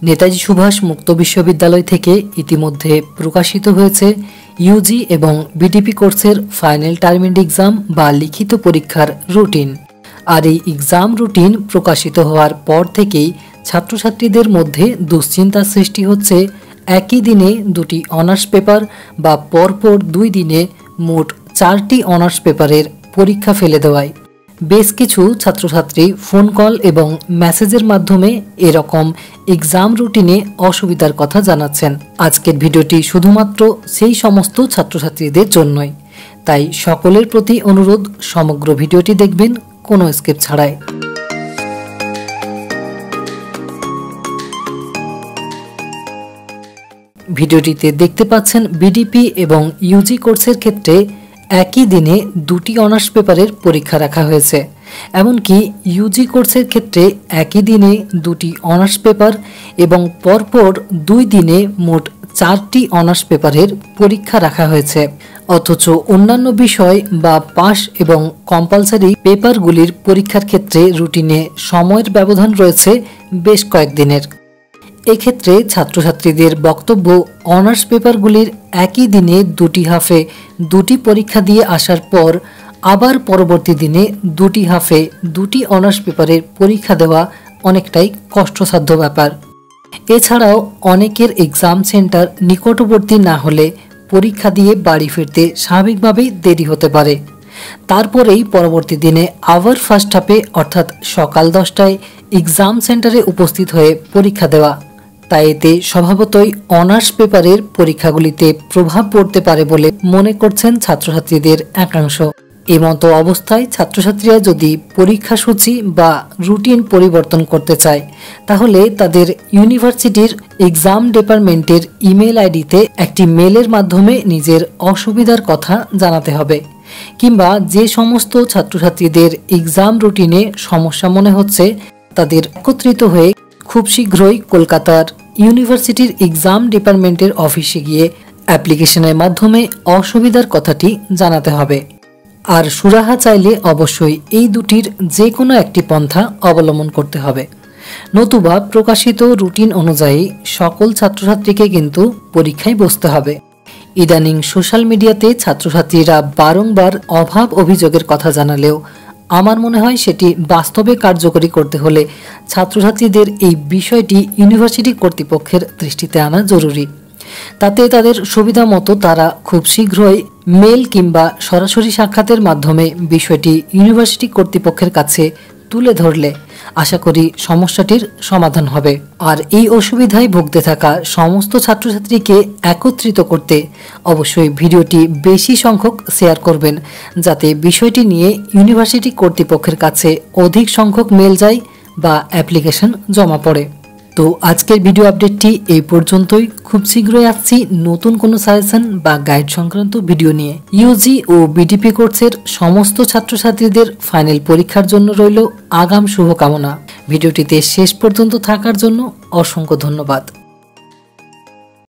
নেতাজি সুভাষ মুক্ত বিশ্ববিদ্যালয় থেকে ইতিমধ্যে প্রকাশিত হয়েছে ইউজি এবং বিডিপি কোর্সের ফাইনাল টার্ম এন্ড এক্সাম বা লিখিত পরীক্ষার রুটিন। আর এই এক্সাম রুটিন প্রকাশিত হওয়ার পর থেকেই ছাত্রছাত্রীদের মধ্যে দুশ্চিন্তার সৃষ্টি হচ্ছে একই দিনে দুটি অনার্স পেপার বা পরপর 2 দিনে মোট 4টি অনার্স পেপারের পরীক্ষা ফেলে দেওয়ায় বেশ কিছু ছাত্রছাত্রী ফোন কল এবং মেসেজের মাধ্যমে এরকম এক্সাম রুটিনে অসুবিধার কথা জানাচ্ছেন। আজকের ভিডিওটি শুধুমাত্র সেই সমস্ত ছাত্রছাত্রীদের জন্যই, তাই সকলের প্রতি অনুরোধ সমগ্র ভিডিওটি দেখবেন কোনো স্কিপ ছাড়াই। ভিডিওটিতে দেখতে পাচ্ছেন বিডিপি এবং ইউজি কোর্সের ক্ষেত্রে একই দিনে 2টি অনার্স পেপারের পরীক্ষা রাখা হয়েছে। এমনকি ইউজি কোর্সের ক্ষেত্রে একই দিনে 2টি অনার্স পেপার এবং পরপর 2 দিনে মোট 4টি অনার্স পেপারের পরীক্ষা রাখা হয়েছে। অথচ অন্যান্য বিষয় বা পাস এবং কম্পালসারি পেপারগুলির পরীক্ষার ক্ষেত্রে রুটিনে সময়ের ব্যবধান রয়েছে বেশ কয়েকদিনের। এক্ষেত্রে ছাত্রছাত্রীদের বক্তব্য, অনার্স পেপারগুলির একই দিনে 2টি হাফে 2টি পরীক্ষা দিয়ে আসার পর আবার পরবর্তী দিনে 2টি হাফে 2টি অনার্স পেপারের পরীক্ষা দেওয়া অনেকটাই কষ্টসাধ্য ব্যাপার। এছাড়াও অনেকের এক্সাম সেন্টার নিকটবর্তী না হলে পরীক্ষা দিয়ে বাড়ি ফিরতে স্বাভাবিকভাবেই দেরি হতে পারে। তারপরেই পরবর্তী দিনে আবার ফার্স্ট হাফে অর্থাৎ সকাল 10টায় এক্সাম সেন্টারে উপস্থিত হয়ে পরীক্ষা দেওয়া, তাই এতে স্বভাবতই অনার্স পেপারের পরীক্ষাগুলিতে প্রভাব পড়তে পারে বলে মনে করছেন ছাত্রছাত্রীদের একাংশ। এমতো অবস্থায় ছাত্রছাত্রীরা যদি পরীক্ষা সূচি বা রুটিন পরিবর্তন করতে চায় তাহলে তাদের ইউনিভার্সিটির এক্সাম ডিপার্টমেন্টের ইমেল আইডিতে একটি মেলের মাধ্যমে নিজের অসুবিধার কথা জানাতে হবে। কিংবা যে সমস্ত ছাত্রছাত্রীদের এক্সাম রুটিনে সমস্যা মনে হচ্ছে তাদের একত্রিত হয়ে খুব শীঘ্রই কলকাতার ইউনিভার্সিটির এক্সাম ডিপার্টমেন্টের অফিসে গিয়ে অ্যাপ্লিকেশনের মাধ্যমে অসুবিধার কথাটি জানাতে হবে। আর সুরাহা চাইলে অবশ্যই এই দুটির যে কোনো একটি পন্থা অবলম্বন করতে হবে, নতুবা প্রকাশিত রুটিন অনুযায়ী সকল ছাত্রছাত্রীকে কিন্তু পরীক্ষায় বসতে হবে। ইদানিং সোশ্যাল মিডিয়াতে ছাত্রছাত্রীরা বারংবার অভাব অভিযোগের কথা জানালেও আমার মনে হয় সেটি বাস্তবে কার্যকরী করতে হলে ছাত্রছাত্রীদের এই বিষয়টি ইউনিভার্সিটি কর্তৃপক্ষের দৃষ্টিতে আনা জরুরি। তাতে তাদের সুবিধা মতো তারা খুব শীঘ্রই মেল কিংবা সরাসরি সাক্ষাতের মাধ্যমে বিষয়টি ইউনিভার্সিটি কর্তৃপক্ষের কাছে তুলে ধরলে আশা করি সমস্যাটির সমাধান হবে। আর এই অসুবিধায় ভুগতে থাকা সমস্ত ছাত্রছাত্রীকে একত্রিত করতে অবশ্যই ভিডিওটি বেশি সংখ্যক শেয়ার করবেন, যাতে বিষয়টি নিয়ে ইউনিভার্সিটি কর্তৃপক্ষের কাছে অধিক সংখ্যক মেল যায় বা অ্যাপ্লিকেশন জমা পড়ে। তো আজকের ভিডিও আপডেটটি এই পর্যন্তই। খুব শীঘ্রই আসছি নতুন কোনো সাজেশন বা গাইড সংক্রান্ত ভিডিও নিয়ে। ইউজি ও বিডিপি কোর্সের সমস্ত ছাত্রছাত্রীদের ফাইনাল পরীক্ষার জন্য রইল আগাম শুভকামনা। ভিডিওটিতে শেষ পর্যন্ত থাকার জন্য অসংখ্য ধন্যবাদ।